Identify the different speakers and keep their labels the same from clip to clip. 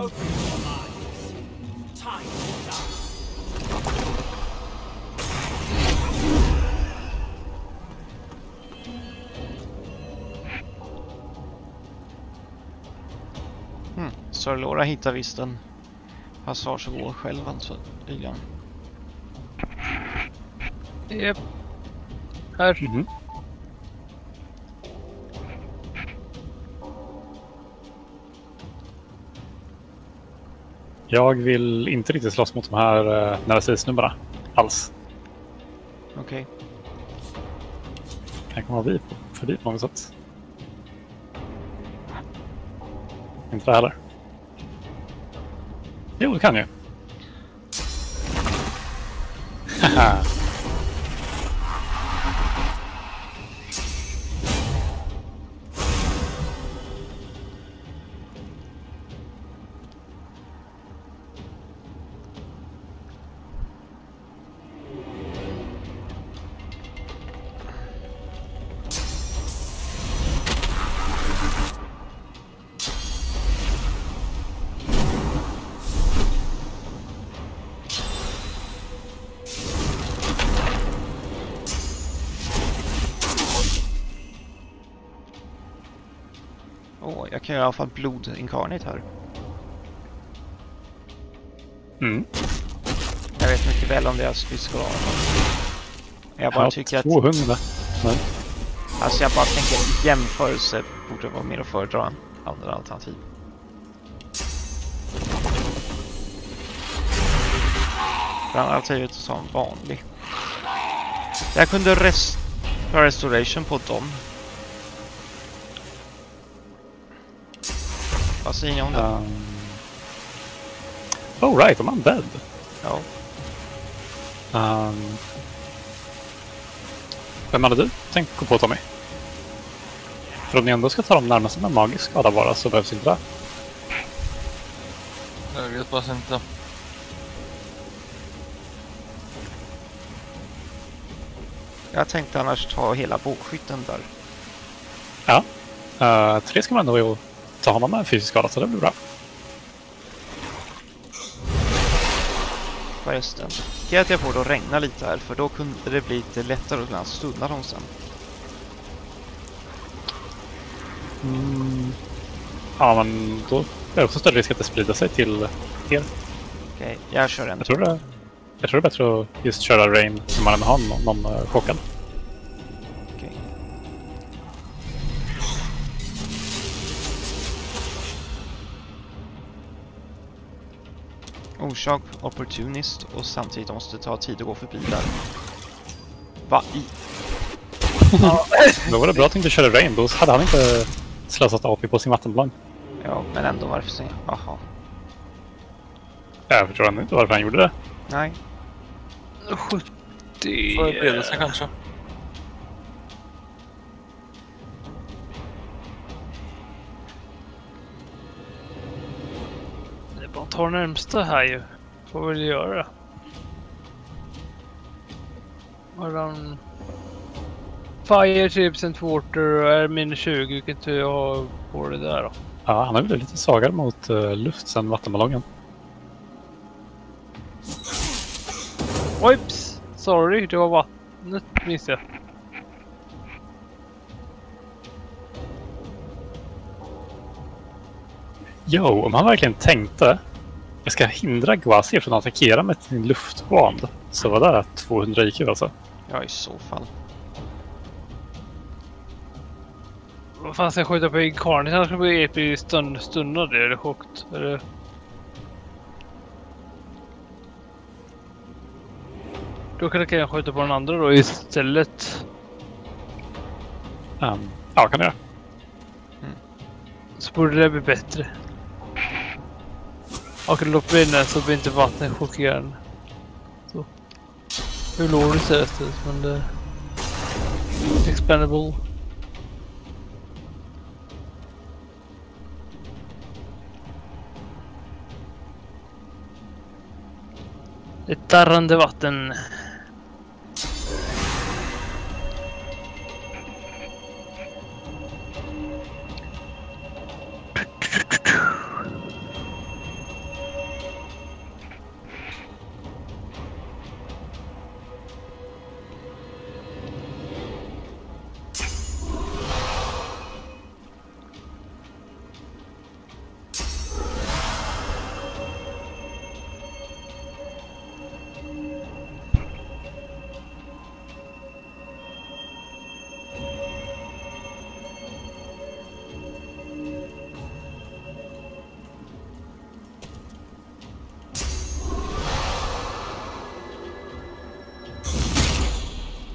Speaker 1: Sir Laura hittar visst en passage och går själv alltså, Lilian.
Speaker 2: Japp. Här.
Speaker 3: Mhm. Jag vill inte riktigt slåss mot de här nära-snubbarna alls.
Speaker 1: Okej.
Speaker 3: Kan jag komma förbi på något sätt? Inte det heller. Jo, det kan jag. Haha.
Speaker 1: Jag kan i alla fall blodinkarnit här.
Speaker 3: Mm.
Speaker 1: Jag vet mycket väl om deras physical armor. Jag bara tycker
Speaker 3: 200.
Speaker 1: att... Alltså jag bara tänker jämförelse borde vara mer att föredra än andra alternativ. För andra alternativet som vanlig. Jag kunde restoration på dem. Vad säger ni om det?
Speaker 3: Oh right, I'm undead.
Speaker 1: Ja.
Speaker 3: Vem hade du tänkt gå på, Tommy? För om ni ändå ska ta dem närmast med magisk skada bara så behövs inte det.
Speaker 2: Jag vet bara inte.
Speaker 1: Jag tänkte annars ta hela bågskytten där.
Speaker 3: Ja. 3 ska man ändå ta honom med fysisk skada så det blir bra.
Speaker 1: Förresten. Kan jag få det att regna lite här för då kunde det bli lite lättare att kunna stunna dem sen.
Speaker 3: Ja, men då är det också större risk att det sprider sig till er.
Speaker 1: Okej, jag kör en.
Speaker 3: Jag tror det är bättre att just köra rain när man har någon chockad.
Speaker 1: Okej. Orsak, opportunist och samtidigt måste ta tid att gå förbi där. Va i?
Speaker 3: Då var det bra att inte köra rain, då hade han inte slösat AP på sin vattenballong.
Speaker 1: Ja, men ändå varför säger jag? Aha.
Speaker 3: Jag förstår inte varför han gjorde det.
Speaker 1: Nej.
Speaker 2: 70...
Speaker 4: För upplevelse kanske.
Speaker 2: Det är bara att ta närmsta här ju. Får väl göra. Varann... Fire, 3% water och är minus 20. Vilket tur jag har på det där då.
Speaker 3: Ja, han har blivit lite svagare mot luft sen vattenballongen.
Speaker 2: Oops! Sorry, det var vattnet minns jag.
Speaker 3: Jo, om han verkligen tänkte jag ska hindra Gwasi från att attackera med sin luftband så var det 200 IQ alltså.
Speaker 1: Ja, i så fall.
Speaker 2: Vad fan ska jag skjuta på inkarnit? Han ska bli EP stundad, är det chokt? Eller... Då kan jag skjuta på den andra då istället.
Speaker 3: Ja, kan jag göra.
Speaker 2: Så borde det bli bättre. Och låt in den så blir inte vattnet chockerande. Så. Hur låg det sig men det... Expandable. Ett darrande vatten.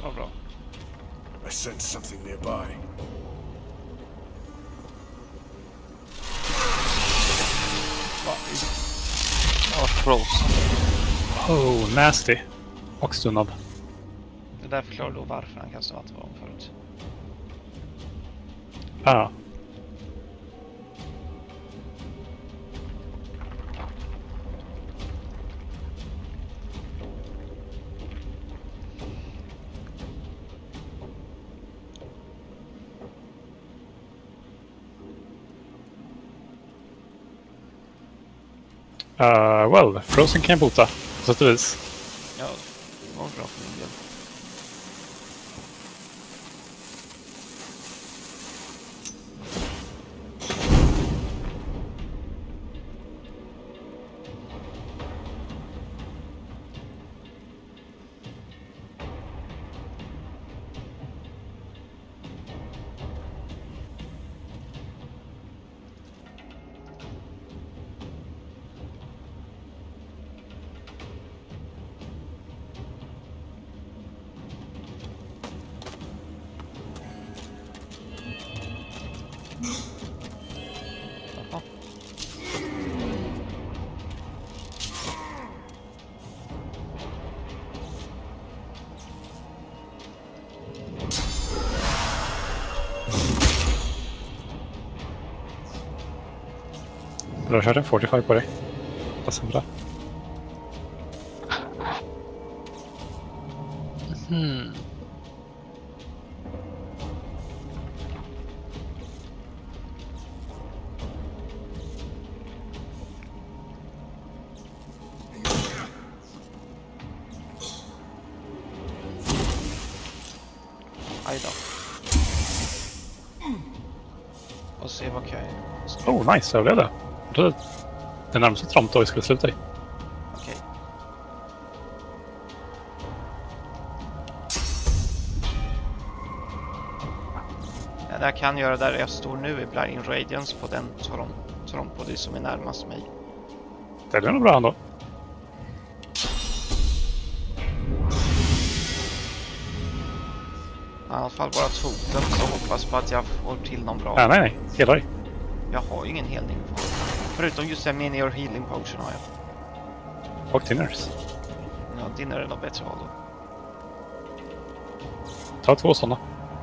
Speaker 1: Vad bra.
Speaker 5: I sense something nearby.
Speaker 4: Ja, frozen.
Speaker 3: Oh, nasty. Och stunnad.
Speaker 1: Det där förklarar då varför han kastade vattenvapen förut.
Speaker 3: Ja. Well, Frozen kan bota, på sätt och vis.
Speaker 1: Ja, det var bra för min del. Jaha.
Speaker 3: Du har kört en 45 på dig. Passar bra.
Speaker 2: Hmm.
Speaker 1: Aj då. Och se vad kan jag...
Speaker 3: Oh, nice. Jag överlevde. Jag trodde det närmaste trångt då vi skulle sluta i.
Speaker 1: Okej. Det jag kan göra där jag står nu är Blinding Radiance på den Torombody som är närmast mig.
Speaker 3: Det är nog bra ändå.
Speaker 1: I alla fall bara totem, så hoppas på att jag får till någon bra.
Speaker 3: Nej. Hela dig.
Speaker 1: Jag har ju ingen helning kvar. Förutom just en mini or healing potion har jag.
Speaker 3: Och dinners.
Speaker 1: Ja, dinner är nog bättre av då.
Speaker 3: Ta 2 sådana.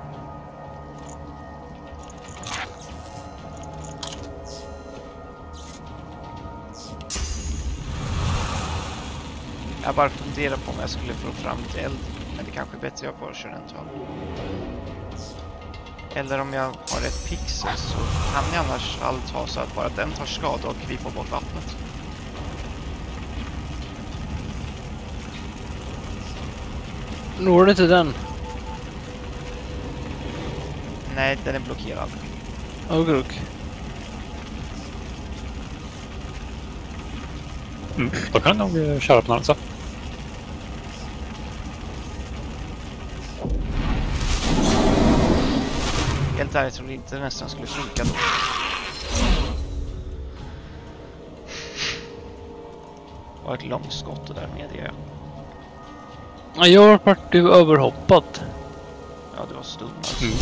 Speaker 1: Jag bara funderar på om jag skulle få fram lite eld. Men det kanske är bättre jag bara kör en tag. Eller om jag har ett pixel så kan jag annars allt ha så att bara den tar skada och vi får bort vattnet.
Speaker 2: Når du inte den?
Speaker 1: Nej, den är blockerad.
Speaker 2: Gruk.
Speaker 3: Då kan jag nog köra på något sätt.
Speaker 1: Helt ärligt tror jag inte nästan skulle funka då. Det var ett långt skott och där medger jag.
Speaker 2: Ja, jag vart du överhoppad.
Speaker 1: Ja, det var stunnad.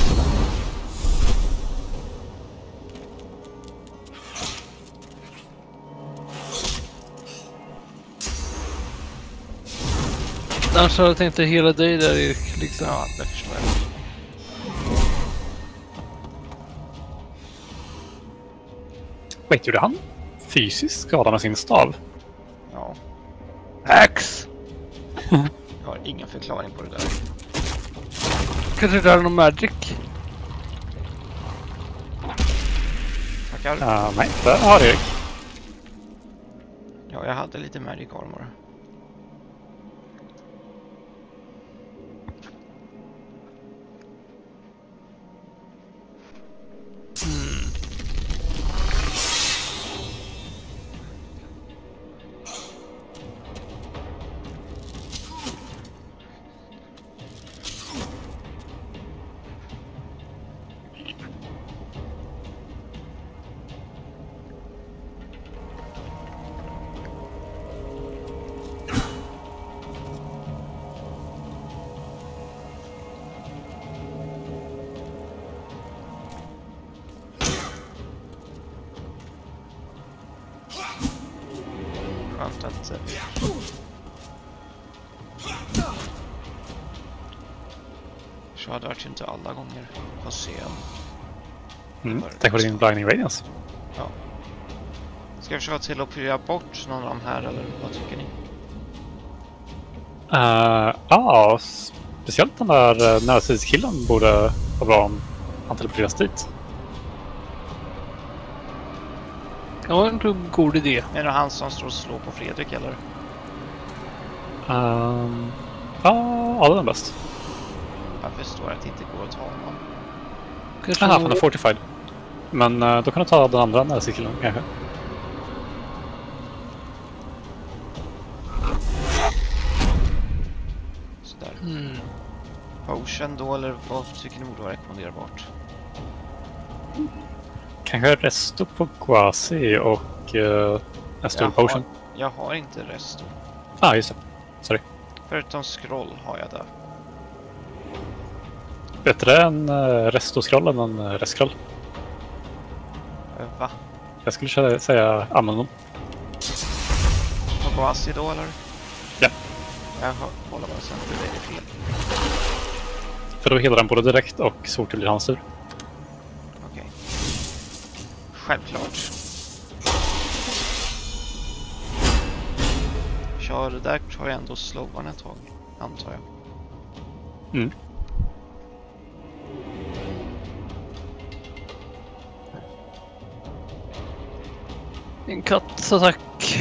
Speaker 2: Annars hade jag tänkt hela dig där Erik, liksom.
Speaker 1: Ja, det förstår jag.
Speaker 3: Wait, gjorde han fysisk skada med sin stav?
Speaker 1: Ja,
Speaker 2: Ax!
Speaker 1: jag har ingen förklaring på det där.
Speaker 2: Kanske det är någon magic?
Speaker 1: Tackar.
Speaker 3: Nej, där har Erik.
Speaker 1: Ja, jag hade lite magic armor. Skönt att... Så hade det varit ju inte alla gånger på scen.
Speaker 3: Tack vare din blinding radiance.
Speaker 1: Ja. Ska jag försöka till att prioritera bort någon av de här, eller vad tycker ni?
Speaker 3: Ja, speciellt den där närstridskillen borde vara bra om han teleporteras dit.
Speaker 2: Ja, en god idé.
Speaker 1: Är det han som står och slår på Fredrik, eller?
Speaker 3: Ja, det är bäst.
Speaker 1: Jag förstår att det inte går att ta honom.
Speaker 2: Kanske
Speaker 3: Han är fortified. Men då kan du ta den andra närstridskillen kanske.
Speaker 1: Sådär. Potion då, eller vad tycker ni borde vara rekommenderbart?
Speaker 3: Kanske resto på Quasi och en stor potion.
Speaker 1: Jag har inte resto.
Speaker 3: Just det. Sorry.
Speaker 1: Förutom scroll har jag där.
Speaker 3: Bättre en resto-scroll än en rest-scroll.
Speaker 1: Va?
Speaker 3: Jag skulle säga använd dem.
Speaker 1: På Quasi då, eller?
Speaker 3: Ja.
Speaker 1: Jag håller bara sen, det är fel.
Speaker 3: För då helar den både direkt och så fort det blir hans tur.
Speaker 1: Okej. Självklart. Kör det där, tar jag ändå slowan ett tag, antar jag.
Speaker 2: En kattattack.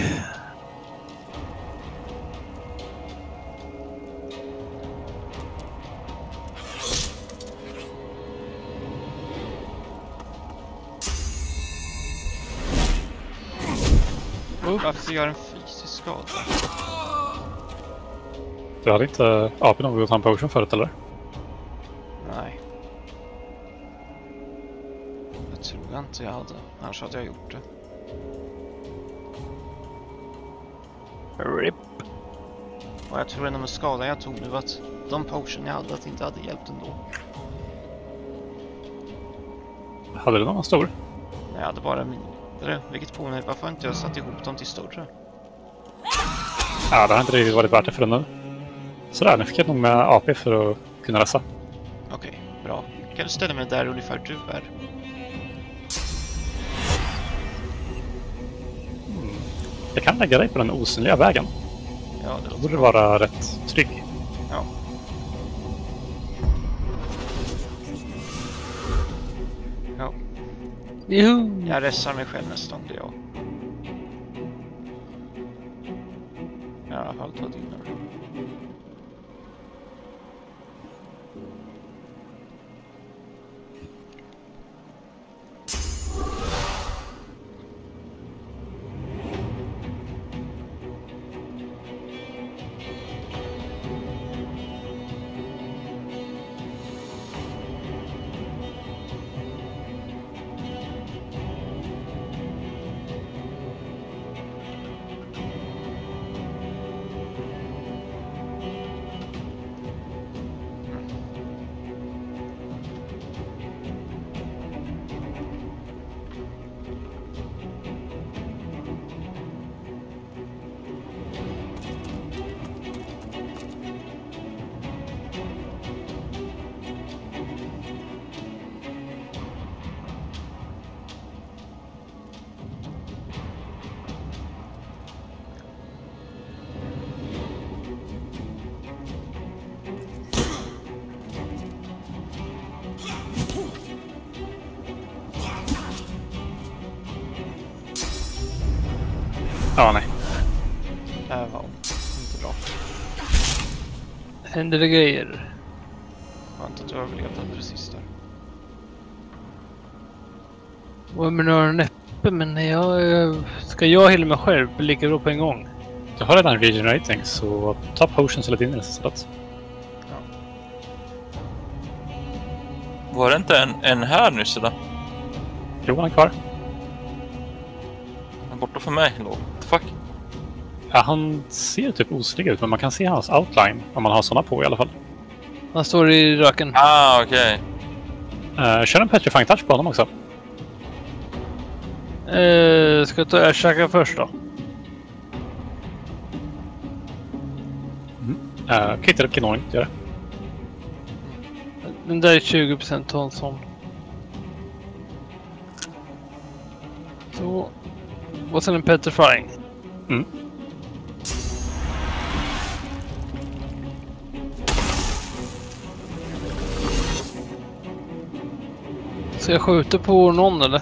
Speaker 1: Varför gör en fysisk skada?
Speaker 3: Du hade inte AP någon att ta en potion förut, eller?
Speaker 1: Nej. Jag tror inte jag hade. Annars hade jag gjort det.
Speaker 2: RIP.
Speaker 1: Och jag tror ändå med skadan jag tog nu att de potion jag hade att inte hade hjälpt ändå.
Speaker 3: Hade du någon stor?
Speaker 1: Jag hade bara mindre. Vilket på mig, varför inte jag satt ihop dem till större?
Speaker 3: Ja, det har inte riktigt varit värt det för den nu. Sådär, nu fick jag nog med AP för att kunna resa.
Speaker 1: Okej, bra. Kan du ställa mig där ungefär du är?
Speaker 3: Jag kan lägga dig på den osynliga vägen.
Speaker 1: Ja, det
Speaker 3: Då
Speaker 1: låter
Speaker 3: borde du
Speaker 1: bra.
Speaker 3: vara rätt trygg.
Speaker 1: Ja. Ja,
Speaker 2: Juhu.
Speaker 1: jag ressar mig själv nästan, det jag. I alla fall ta din nu.
Speaker 3: Ja, nej.
Speaker 1: Det här var inte bra.
Speaker 2: Händer det grejer?
Speaker 1: Skönt att du överlevde precis där.
Speaker 2: Och men några näppe, men ska jag hela mig själv lika bra på en gång?
Speaker 3: Du har redan regenerating, så ta potions eller din istället.
Speaker 4: Var det inte en här nyss eller?
Speaker 3: Jo, han är kvar.
Speaker 4: Han är borta för mig. What the fuck?
Speaker 3: Ja, han ser typ osynlig ut, men man kan se hans outline om man har såna på i alla fall.
Speaker 2: Han står i röken.
Speaker 4: Okej.
Speaker 3: Kör en petrifying touch på honom också.
Speaker 2: Ska jag ta Ashaka först då?
Speaker 3: Kritar kan nog inte göra.
Speaker 2: Den där är 20% Thompson. Så. Och sen en petrifying.
Speaker 3: Mm.
Speaker 2: Så jag skjuter på någon eller?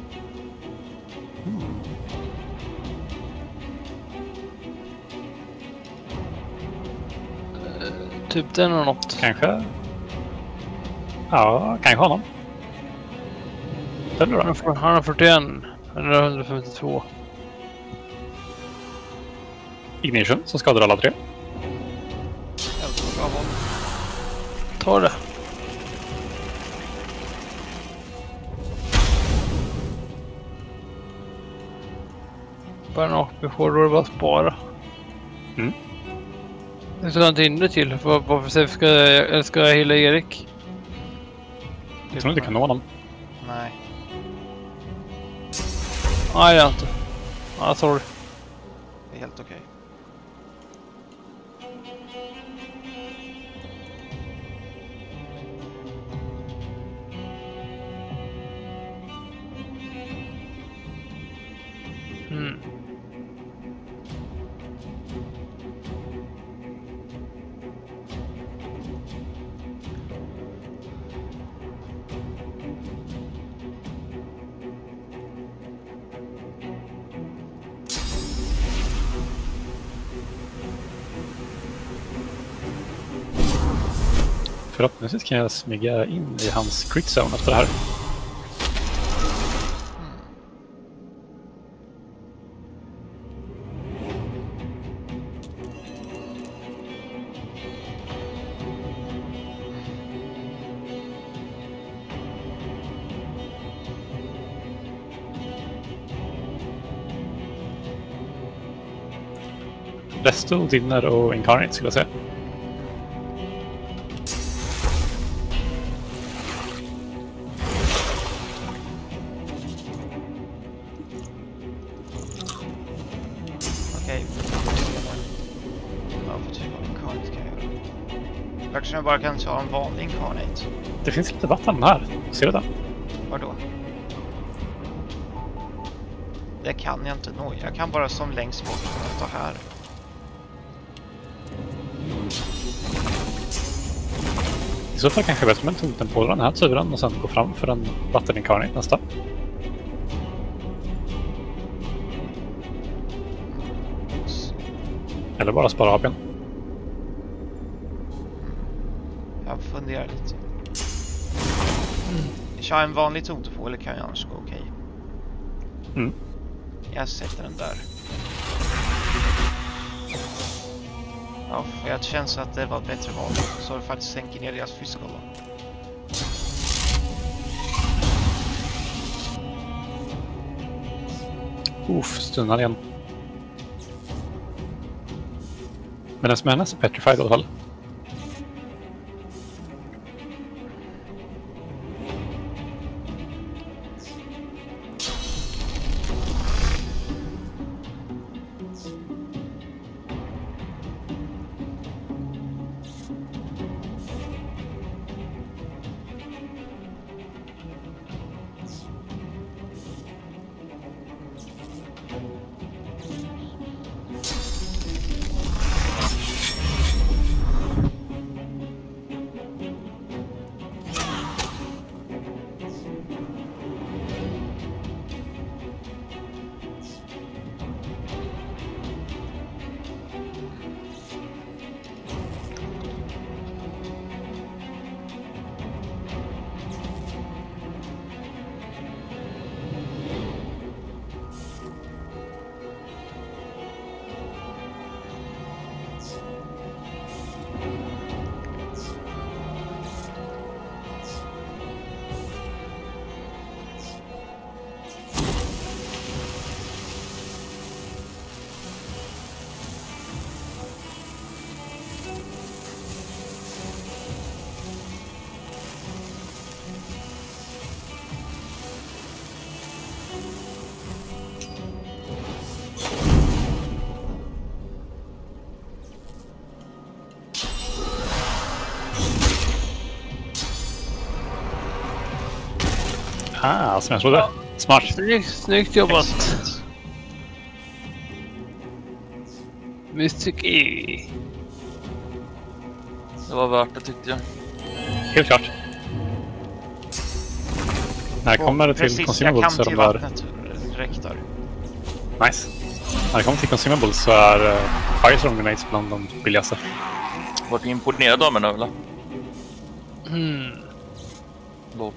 Speaker 2: Typ den eller något.
Speaker 3: Kanske. Ja, kanske honom. Den då?
Speaker 2: Han har 41. Eller 152.
Speaker 3: Ignition som skadar alla tre.
Speaker 1: Bra val.
Speaker 2: Ta det. Bara en AP-får, då är det bara att spara.
Speaker 3: Mm.
Speaker 2: Jag ska ha inte inne till. Varför ska jag hila Erik?
Speaker 3: Jag tror inte du kan nå honom.
Speaker 1: Nej.
Speaker 2: Nej, jag inte. Ja, sorry.
Speaker 1: Det är helt okej.
Speaker 2: Mm.
Speaker 3: Förhoppningsvis kan jag smyga in i hans crit zone efter det här. Resto, Dinner och Incarnate skulle jag säga.
Speaker 1: Okej. Ja, för typ av incarnate kan jag göra. Eftersom jag bara kan ta en vanlig incarnate.
Speaker 3: Det finns lite vatten här. Ser du det?
Speaker 1: Var då? Det kan jag inte nå. Jag kan bara som längst bort ta här.
Speaker 3: I så fall kanske bättre med en totem på den här turen och sen gå fram för en vattenincarnate nästa. Eller bara spara APn.
Speaker 1: Jag funderar lite. Kör en vanlig totem eller kan jag annars gå okej?
Speaker 3: Mm.
Speaker 1: Jag sätter den där. Ja, för jag känns att det var ett bättre val. Så det faktiskt sänker ner deras physical då.
Speaker 3: Stunnar igen. Men den som är nästan petrified i alla fall. Som jag trodde. Smart.
Speaker 2: Snyggt jobbat. Mystic E.
Speaker 4: Det var värt det tyckte jag.
Speaker 3: Helt klart. När det kommer till
Speaker 1: Precis, jag
Speaker 3: Consumables
Speaker 1: kan
Speaker 3: så är
Speaker 1: till
Speaker 3: de där...
Speaker 1: vattnet direkt där.
Speaker 3: Nice. När det kommer till Consumables så är Firestorm Grenades bland de billigaste.
Speaker 4: Var du imponerad av mig nu eller? Lov.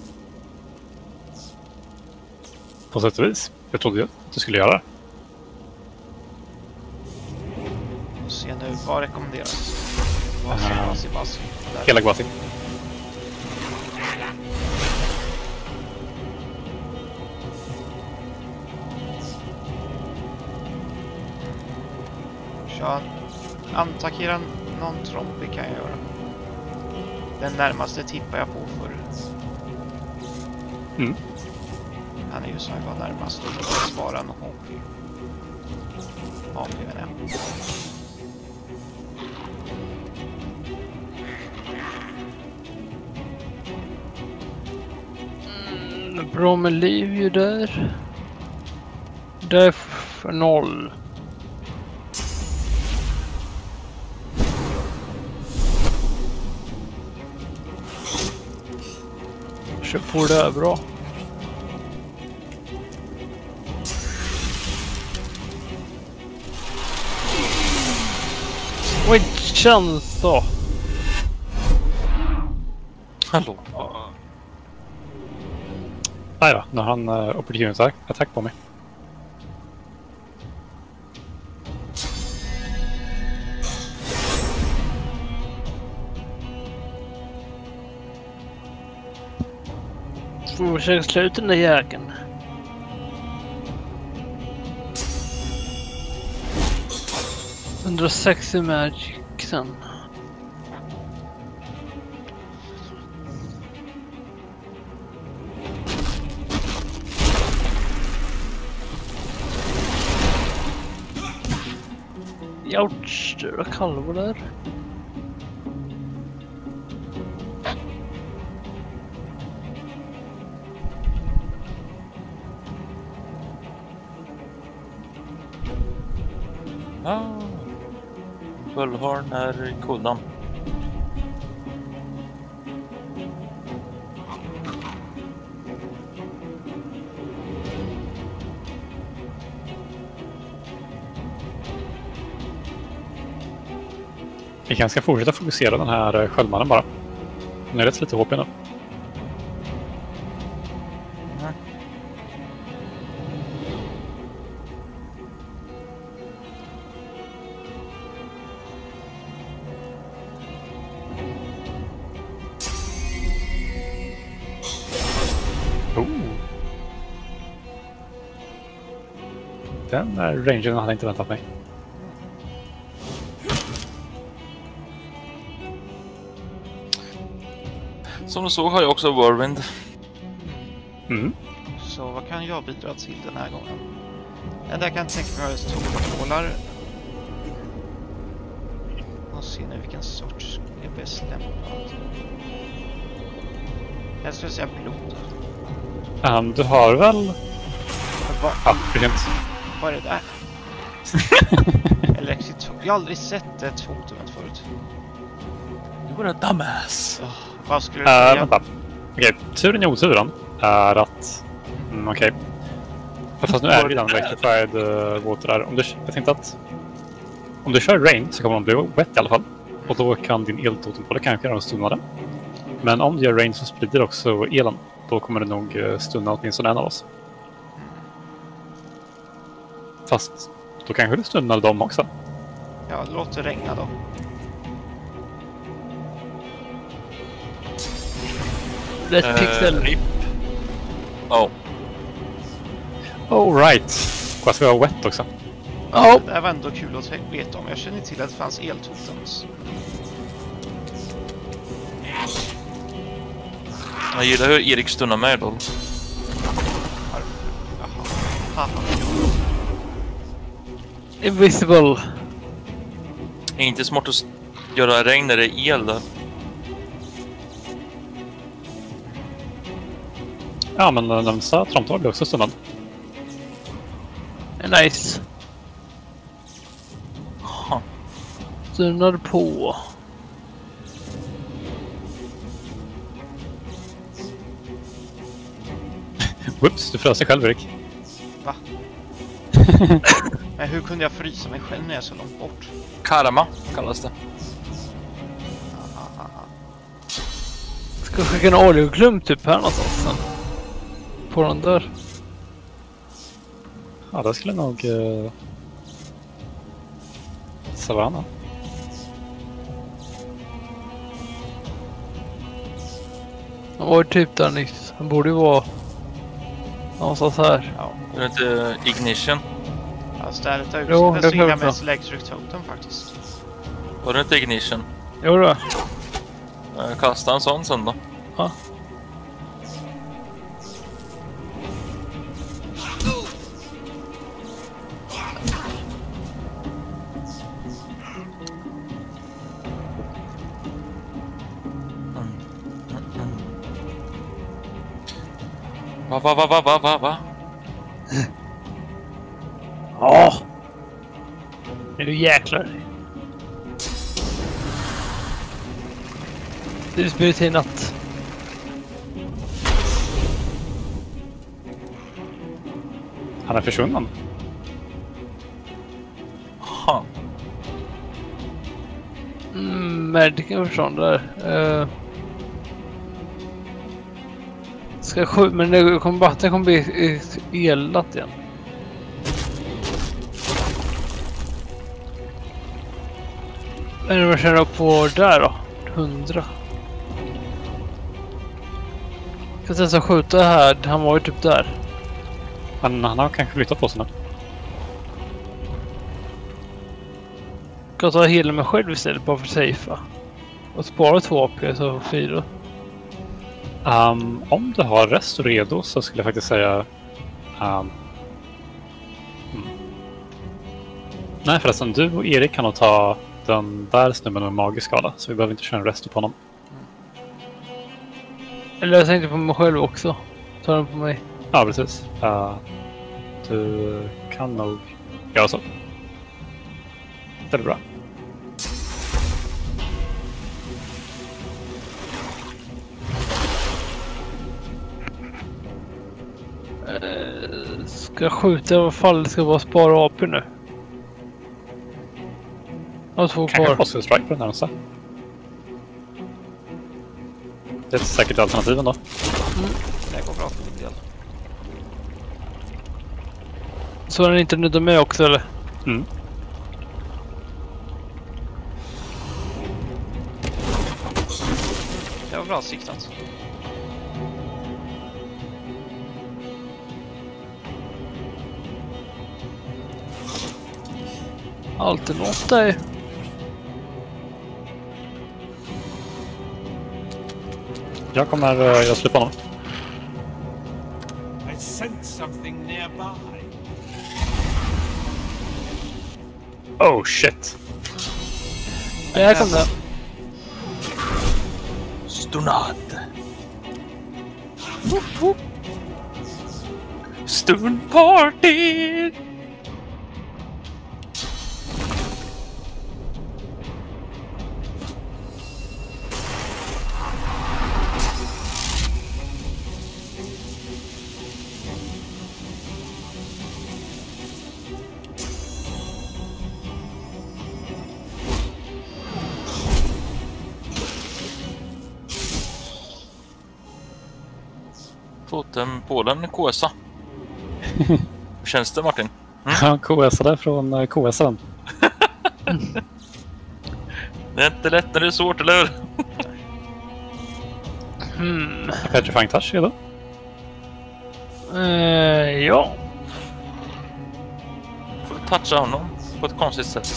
Speaker 3: På sätt och vis. Jag trodde att du skulle göra det.
Speaker 1: Se nu, vad rekommenderas? Vad säger Basi?
Speaker 3: Hela Gwasi.
Speaker 1: Kör. Attackera någon trombi kan jag göra. Den närmaste tippar jag på för. Han är ju så var närmast och spara någon HP. HP menar jag.
Speaker 2: Bra med liv ju där. Def 0. Kör på det här bra. Oj, känns så.
Speaker 4: Hallå.
Speaker 3: Nej då, nu har han opportunity attack på mig.
Speaker 2: Får vi försöka slå ut den där jäkeln. Under 60 magic sen. Ouch, det är kalvar där.
Speaker 4: Bullhorn är cooldown.
Speaker 3: Vi kanske ska fortsätta fokusera den här sköldmannen bara. Den är rätt lite HP nu. Den rangen hade jag inte väntat mig.
Speaker 4: Som du såg har jag också Whirlwind.
Speaker 1: Så vad kan jag bidra till den här gången? Det enda jag kan tänka mig är stålar. Och se nu vilken sorts är bäst lämpad. Jag skulle säga blod.
Speaker 3: Du har väl... Ja, för sent.
Speaker 1: Vad är det där? Elektrisk. Jag har aldrig sett ett fotomet förut.
Speaker 4: Du var en dumbass.
Speaker 1: Vad skulle du säga?
Speaker 3: Vänta. Okej, turen i oturen är att... Okej. Fast nu är det redan Rectified Water där. Jag tänkte att... Om du kör Rain så kommer de bli wet i alla fall. Och då kan din eltotem på det kanske göra en stunnade. Men om du gör Rain så sprider också elen. Då kommer det nog stunna åtminstone en av oss. Fast då kanske det stunnar dem också.
Speaker 1: Ja, låt det regna då.
Speaker 2: Rätt pixel.
Speaker 4: RIP. Oh.
Speaker 3: Oh right. Fast vi har wet också.
Speaker 2: Ja.
Speaker 1: Det var ändå kul att veta om. Jag känner till att det fanns eltotems.
Speaker 4: Jag gillar hur Erik stunnar mig då.
Speaker 1: Jaha.
Speaker 2: Invisible.
Speaker 4: Det är inte smart att göra regn när det är el där.
Speaker 3: Ja, men den närmsta tromtår blir också stunnad.
Speaker 2: Nice.
Speaker 4: Aha.
Speaker 2: Stunnad på.
Speaker 3: Whoops, du frös dig själv, Erik.
Speaker 1: Va? Men hur kunde jag frysa mig själv när jag är så långt bort?
Speaker 4: Karma kallas det.
Speaker 2: Ska skicka en oljeklump typ här någonstans sen. På den där.
Speaker 3: Ja, det skulle nog... Savannah.
Speaker 2: Han var ju typ där nyss. Han borde ju vara någonstans här.
Speaker 1: Ja.
Speaker 4: Är det inte ignition?
Speaker 1: Ja, stället är
Speaker 2: Jo,
Speaker 1: ju
Speaker 2: det kan jag
Speaker 1: med electric totem faktiskt.
Speaker 4: Var det inte ignition?
Speaker 2: Jo då.
Speaker 4: Kasta en sån sen då.
Speaker 2: Ja.
Speaker 4: Va?
Speaker 2: Ja. Nu jäklar. Du spelar till natt.
Speaker 3: Han är försvunnen.
Speaker 4: Aha.
Speaker 2: Mediken försvann där. Ska jag skjuta, men det kommer bli elat igen. Men vad känner jag på där då? 100. Ska jag testa skjuta här? Han var ju typ där.
Speaker 3: Men han har kanske flyttat på sig nu.
Speaker 2: Ska jag ta hela mig själv istället bara för att safea? Och spara 2 AP så 4.
Speaker 3: Om du har rest redo så skulle jag faktiskt säga... Nej förresten, du och Erik kan nog ta den där snubben med magisk skada. Så vi behöver inte köra en rest på honom.
Speaker 2: Eller jag tänkte på mig själv också. Ta den på mig.
Speaker 3: Ja, precis. Du kan nog göra så. Det är bra.
Speaker 2: Ska jag skjuta i alla fall? Det ska bara spara AP nu. Jag har 2
Speaker 3: Kanske
Speaker 2: kvar.
Speaker 3: possible strike på den närmsta. Det är ett säkert alternativ ändå.
Speaker 1: Det går bra för min del.
Speaker 2: Så är den inte nöjd med också eller?
Speaker 3: Mm.
Speaker 1: Det var bra siktat.
Speaker 2: Alltid något där.
Speaker 3: Jag kommer göra slut på honom.
Speaker 5: I sensed something nearby.
Speaker 3: Oh shit.
Speaker 2: Där kom den.
Speaker 4: Stunad. Stun party. Totem på den KSA. Hur känns det Martin?
Speaker 3: Ja, KS-ade från KS-en.
Speaker 4: Det är inte lätt när det är svårt, eller hur?
Speaker 3: Petrifying touch redo.
Speaker 2: Ja.
Speaker 4: Får du toucha honom på ett konstigt sätt.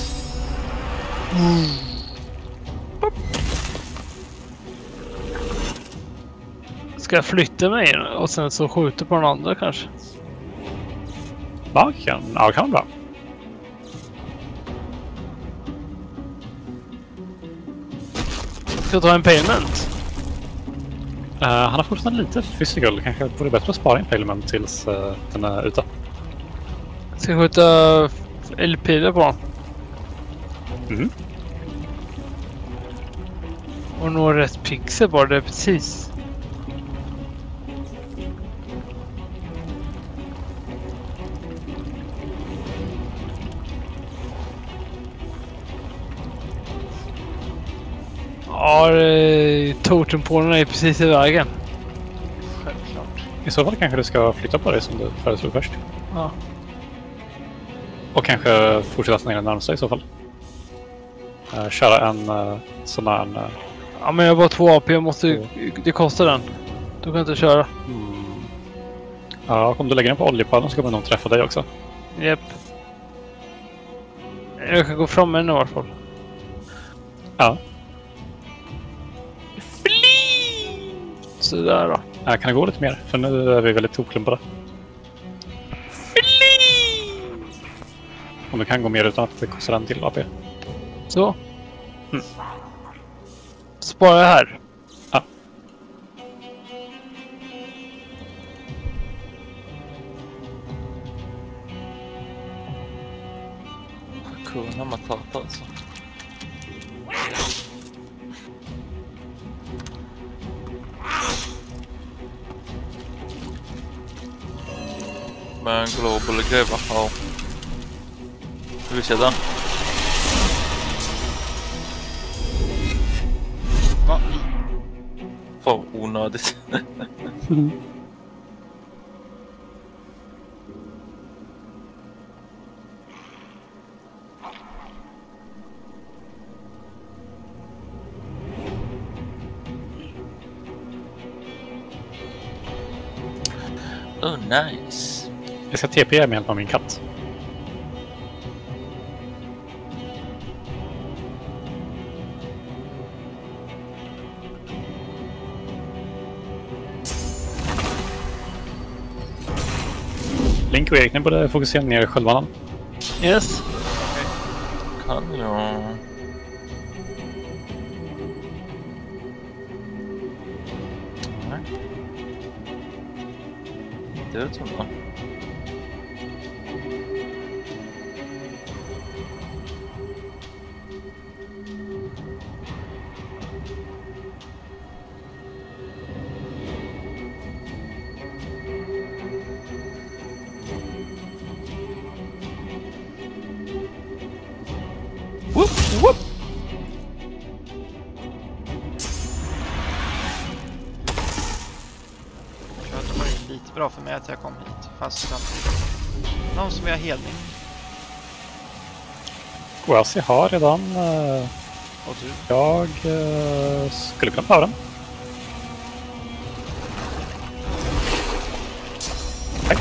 Speaker 2: Ska jag flytta mig och sen så skjuta på den andra kanske?
Speaker 3: Ja, kan bra.
Speaker 2: Ska jag ta en payment?
Speaker 3: Han har fortfarande lite physical. Kanske vore bättre att spara impalement tills den är ute.
Speaker 2: Ska jag skjuta eldpilar på honom?
Speaker 3: Mm.
Speaker 2: Och nå rätt pixel bara, det är precis. Ja, totempålen är precis i vägen.
Speaker 1: Självklart.
Speaker 3: I så fall kanske du ska flytta på dig som du föreslog först.
Speaker 2: Ja.
Speaker 3: Och kanske fortsätta ner den närmsta i så fall. Köra en sån här...
Speaker 2: Ja, men jag har bara 2 AP, jag måste... Det kostar den. Du kan inte köra.
Speaker 3: Ja, om du lägger den på oljepadden så kommer någon träffa dig också.
Speaker 2: Japp. Jag kan gå fram med den i alla fall.
Speaker 3: Ja.
Speaker 2: Sådär då.
Speaker 3: Kan det gå lite mer? För nu är vi väldigt hopklumpade. Om du kan gå mer utan att det kostar en till AP.
Speaker 2: Så. Sparar jag här.
Speaker 3: Ja.
Speaker 4: Hakuna Matata alltså. Men global grej, ja. Hur vi ser den?
Speaker 1: Va?
Speaker 4: Fan onödigt. Oh nice.
Speaker 3: Jag ska TP med hjälp av min katt. Link och Erik, ni borde fokusera ner sköldvannan.
Speaker 2: Yes.
Speaker 4: Kan jag... Nej. Det vet jag inte.
Speaker 1: Jag tror att det var lite bra för mig att jag kom hit. Fast någon som vill ha helning.
Speaker 3: OAS jag har redan.
Speaker 1: Och du.
Speaker 3: Jag skulle kunna ta den. Tack.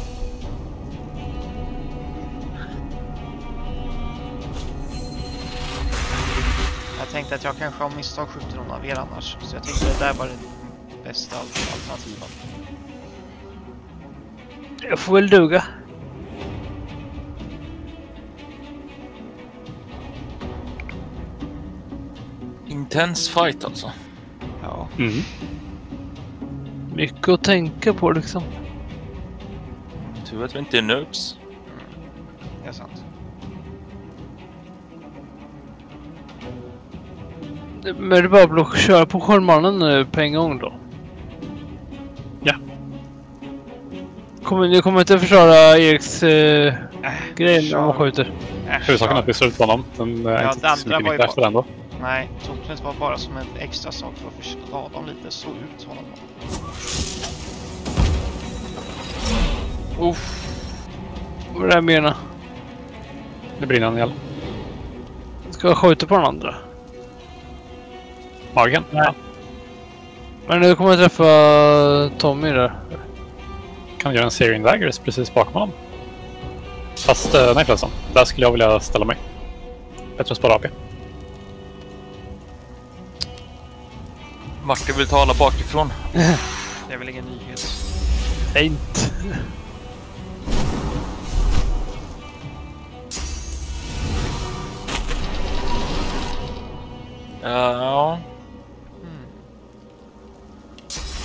Speaker 1: Jag tänkte att jag kanske av misstag skjuter någon av er annars. Så jag tänkte att det där var det bästa alternativet.
Speaker 2: Jag får väl duga.
Speaker 4: Intense fight alltså.
Speaker 1: Ja.
Speaker 3: Mm.
Speaker 2: Mycket att tänka på liksom.
Speaker 4: Tur att vi inte är noobs.
Speaker 1: Det är sant.
Speaker 2: Men det är bara att köra på sköldmannen nu på en gång då.
Speaker 3: Ja.
Speaker 2: Ni kommer inte förstöra Eriks grej när man
Speaker 1: kör.
Speaker 2: skjuter.
Speaker 3: Huvudsaken är att vi slår ut honom. Den är
Speaker 1: Ja,
Speaker 3: inte
Speaker 1: det
Speaker 3: så
Speaker 1: andra
Speaker 3: mycket
Speaker 1: var ju
Speaker 3: nytta efter ändå.
Speaker 1: Nej, totemet var bara som en extra sak för att skada dem lite. Slå ut honom.
Speaker 2: Vad är det jag menar?
Speaker 3: Det brinner en ihjäl.
Speaker 2: Ska jag skjuta på den andra?
Speaker 3: Magen? Ja.
Speaker 2: Men nu kommer jag träffa Tommy där.
Speaker 3: Kan göra en Searing Daggers precis bakom honom. Fast nej förresten. Där skulle jag vilja ställa mig. Bättre att spara AP.
Speaker 4: Martin vill ta alla bakifrån.
Speaker 1: Det är väl ingen nyhet.
Speaker 2: Inte.
Speaker 4: Ja.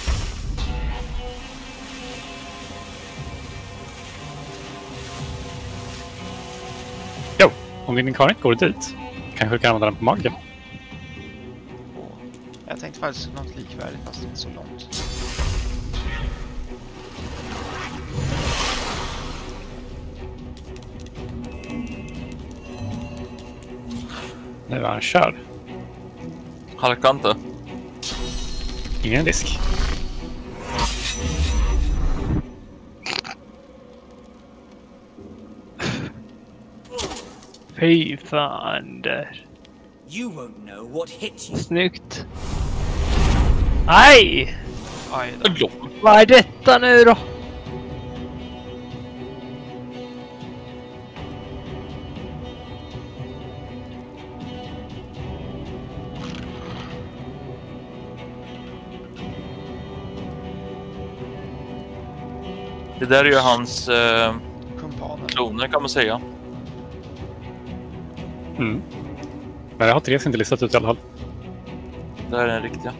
Speaker 3: Om din inkarn inte går dit, kanske du kan använda den på magen.
Speaker 1: Och jag tänkte faktiskt något likvärdigt fast inte så långt.
Speaker 3: Nu är han kör.
Speaker 4: Halka inte.
Speaker 3: Ingen risk.
Speaker 2: Fy fan där.
Speaker 5: You won't know what hit you.
Speaker 2: Snyggt. Nej!
Speaker 1: Aj då.
Speaker 4: Lol.
Speaker 2: Vad är detta nu då?
Speaker 4: Det där är ju hans
Speaker 1: Kumpanen.
Speaker 4: kloner kan man säga.
Speaker 3: Mm. Men jag har Therese inte listat ut i alla fall.
Speaker 4: Det här är den riktiga.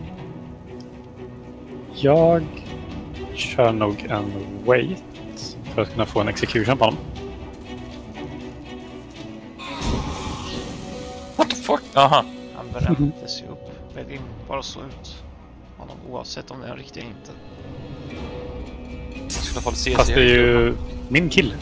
Speaker 3: Jag kör nog en wait för att kunna få en execution på honom.
Speaker 4: What the fuck? Aha.
Speaker 1: Han brände sig upp. Välj bara slå ut honom oavsett om det är en riktig eller inte.
Speaker 4: Jag skulle i alla fall se.
Speaker 3: Fast det är ju min kill.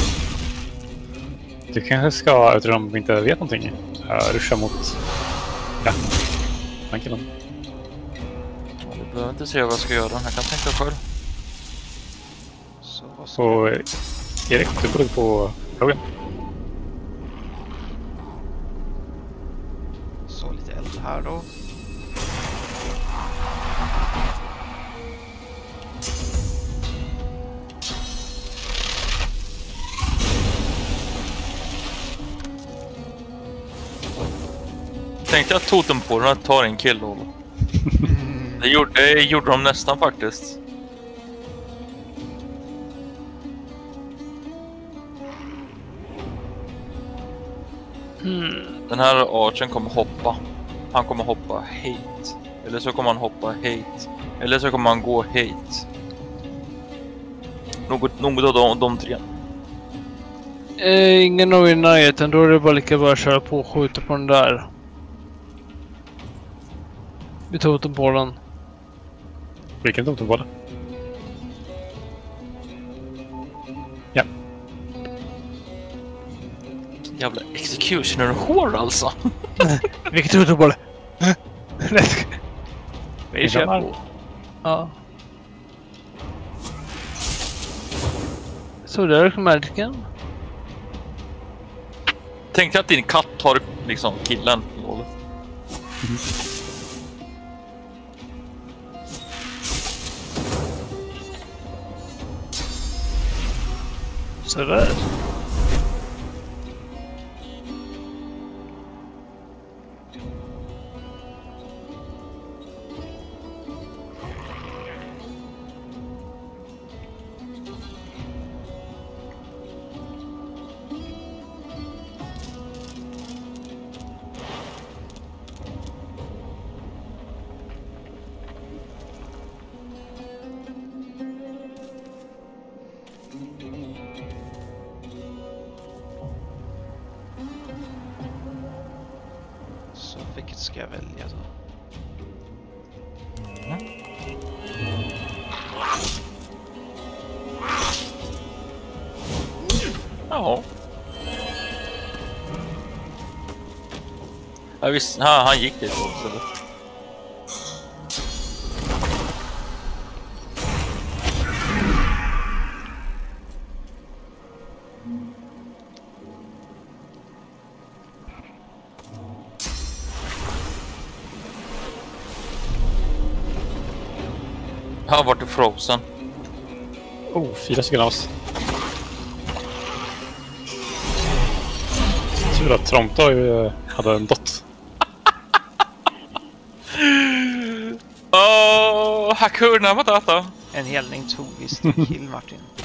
Speaker 3: Du kanske ska, eftersom vi inte vet någonting, ruscha mot den killen.
Speaker 4: Du behöver inte se vad jag ska göra. Jag kan tänka själv.
Speaker 1: Så vad så.
Speaker 3: Och Erik, du borde på Logan.
Speaker 1: Så lite eld här då.
Speaker 4: Tänkte att totempålarna tar en kill då. Det gjorde de nästan faktiskt. Den här archen kommer hoppa. Han kommer hoppa hit. Eller så kommer han hoppa hit. Eller så kommer han gå hit. Något av de tre.
Speaker 2: Ingen av i närheten, då är det bara lika bra att köra på och skjuta på den där. Vi tog den på den.
Speaker 3: Vilken totempåle? Ja.
Speaker 4: Jävla executioner hår alltså.
Speaker 2: Vilket tog den på det? Vi kör på. Ja. Så där kommer Magiken.
Speaker 4: Tänkte att din katt tar liksom killen.
Speaker 2: Så där.
Speaker 1: Så vilket ska jag välja då?
Speaker 4: Ja. Ja visst, han gick dit också. Han har varit i frozen.
Speaker 3: Oh, 4 stycken av oss. Tur att Tromta hade en dot.
Speaker 4: Hakuna Matata.
Speaker 1: En helning tog visst en kill, Martin.